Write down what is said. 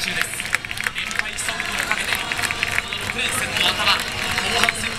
中です。連敗ストップをかけてこの6連戦の頭後半戦